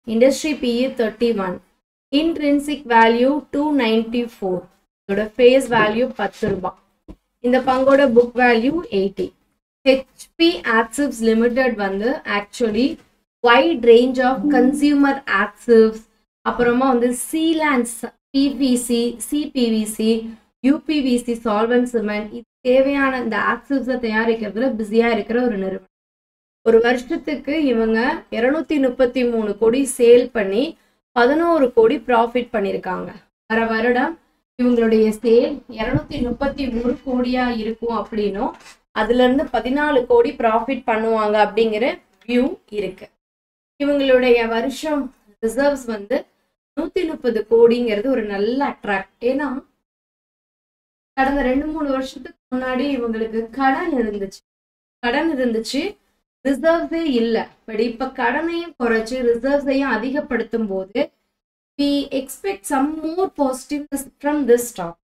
industry PE 31, intrinsic value 294, இதோட face value 10 ரூபாய். இந்த பங்கோட book value 80. HP Actives Limited வந்து actually wide range of consumer actives, அப்புறமா வந்து sealants, PVC, CPVC, UPVC, solvent cement, இது தேவையான இந்த actives தயாரிக்கிறதுல பிஸியா இருக்கிற ஒரு நிறுவனம். ஒரு வருஷத்துக்கு இவங்க 233 கோடி சேல் பண்ணி 11 கோடி ப்ராஃபிட் பண்ணியிருக்காங்க. வர வருடம் இவங்களுடைய சேல் 233 கோடியா இருக்கும் அப்படின்னும் அதுல இருந்து 14 கோடி ப்ராஃபிட் பண்ணுவாங்க அப்படிங்கிற வியூ இருக்கு. இவங்களுடைய வருஷம் ரிசர்வ்ஸ் வந்து 130 கோடிங்கிறது ஒரு நல்ல அட்ராக்ட். ஏன்னா கடந்த 2-3 வருஷத்துக்கு முன்னாடி இவங்களுக்கு கடன் இருந்துச்சு, ரிசர்வ்ஸே இல்லை. பட் இப்ப கடனையும் குறைச்சு ரிசர்வ்ஸையும் அதிகப்படுத்தும் போது we expect some more positiveness from this stock.